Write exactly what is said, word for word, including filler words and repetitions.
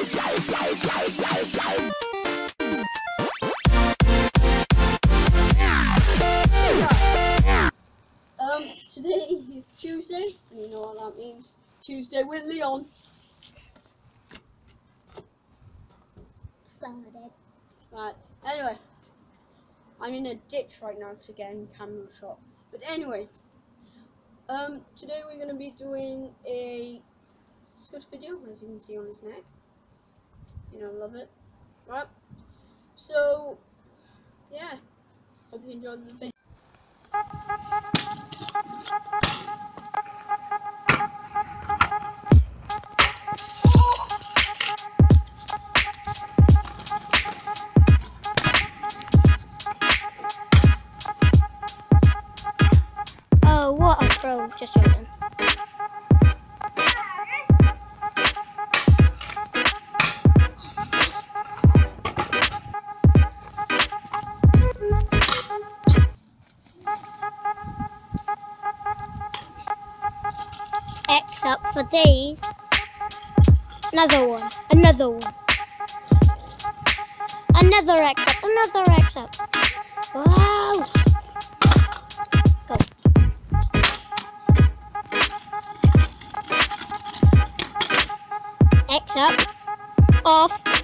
Um, today is Tuesday, and you know what that means. Tuesday with Leon. Started. Right, anyway. I'm in a ditch right now to get in camera shot. But anyway, um, today we're going to be doing a scut video, as you can see on his neck. You know, love it. Right, so, yeah, hope you enjoyed the video. Oh, what a pro, just joking. X up for these. Another one, another one. Another X up, another X up. Wow! Go. X up, off.